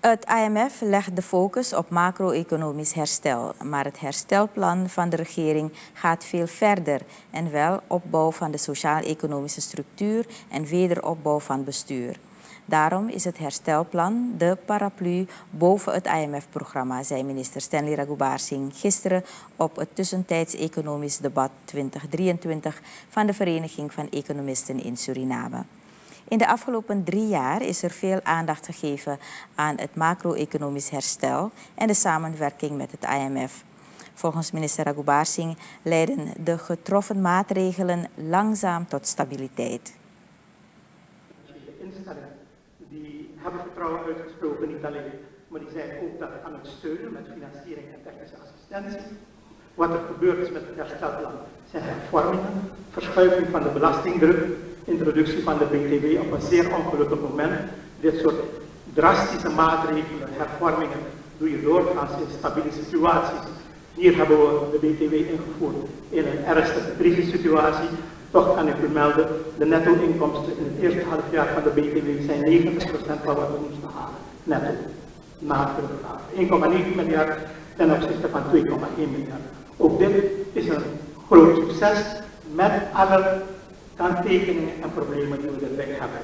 Het IMF legt de focus op macro-economisch herstel, maar het herstelplan van de regering gaat veel verder en wel opbouw van de sociaal-economische structuur en wederopbouw van bestuur. Daarom is het herstelplan de paraplu boven het IMF-programma, zei minister Stanley Raghubar-Singh gisteren op het tussentijds economisch debat 2023 van de Vereniging van Economisten in Suriname. In de afgelopen 3 jaar is er veel aandacht gegeven aan het macro-economisch herstel en de samenwerking met het IMF. Volgens minister Raghubar-Singh leiden de getroffen maatregelen langzaam tot stabiliteit. De instellingen die hebben vertrouwen uitgesproken, niet alleen, maar die zijn ook dat aan het steunen met financiering en technische assistentie. Wat er gebeurd is met het herstelplan zijn hervormingen, verschuiving van de belastingdruk, introductie van de BTW op een zeer ongelukkig moment. Dit soort drastische maatregelen, hervormingen, doe je doorgaans in stabiele situaties. Hier hebben we de BTW ingevoerd in een ernstige crisissituatie. Toch kan ik vermelden, de netto-inkomsten in het eerste halfjaar van de BTW zijn 90% van wat we moesten halen. Netto. Na teruggave. 1,9 miljard ten opzichte van 2,1 miljard. Ook dit is een groot succes met alle kanttekeningen en problemen die we erbij hebben.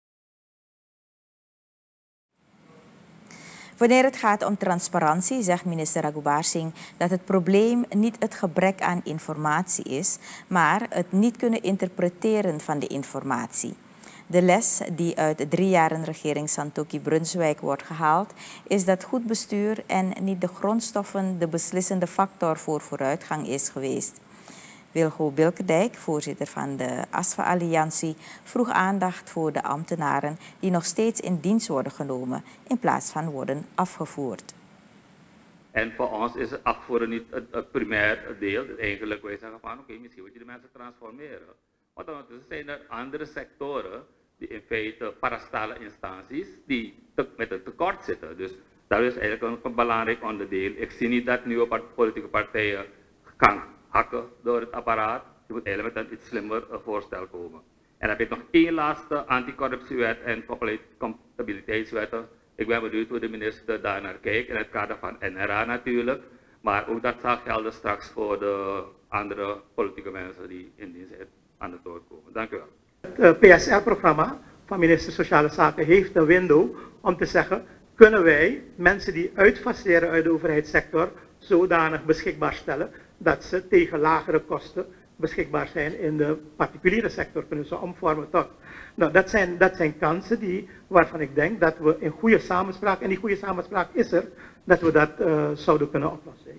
Wanneer het gaat om transparantie, zegt minister Raghubar-Singh dat het probleem niet het gebrek aan informatie is, maar het niet kunnen interpreteren van de informatie. De les die uit de 3 jaren regering Santokhi-Brunswijk wordt gehaald, is dat goed bestuur en niet de grondstoffen de beslissende factor voor vooruitgang is geweest. Wilgo Bilkendijk, voorzitter van de ASFA-alliantie, vroeg aandacht voor de ambtenaren die nog steeds in dienst worden genomen in plaats van worden afgevoerd. En voor ons is het afvoeren niet het primair deel. Eigenlijk wij zeggen van oké, misschien moet je de mensen transformeren. Want ondertussen zijn er andere sectoren die in feite parastale instanties die met een tekort zitten. Dus dat is eigenlijk een belangrijk onderdeel. Ik zie niet dat nieuwe politieke partijen kan hakken door het apparaat. Je moet eigenlijk met een iets slimmer voorstel komen. En dan heb je nog één laatste anticorruptiewet en comptabiliteitswetten. Ik ben benieuwd hoe de minister daar naar kijkt in het kader van NRA natuurlijk. Maar ook dat zal gelden straks voor de andere politieke mensen die in dienst aan het woord komen. Dank u wel. Het PSR-programma van minister Sociale Zaken heeft een window om te zeggen, kunnen wij mensen die uitfaseren uit de overheidssector zodanig beschikbaar stellen dat ze tegen lagere kosten beschikbaar zijn in de particuliere sector, kunnen ze omvormen tot. Nou, dat zijn kansen waarvan ik denk dat we in goede samenspraak, en die goede samenspraak is er, dat we dat zouden kunnen oplossen.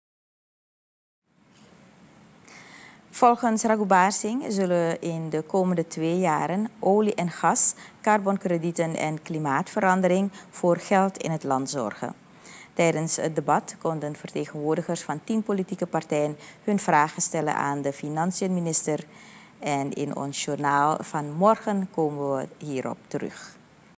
Volgens Raghubar-Singh zullen in de komende 2 jaren olie en gas, carbonkredieten en klimaatverandering voor geld in het land zorgen. Tijdens het debat konden vertegenwoordigers van 10 politieke partijen hun vragen stellen aan de financiën-minister. En in ons journaal van morgen komen we hierop terug.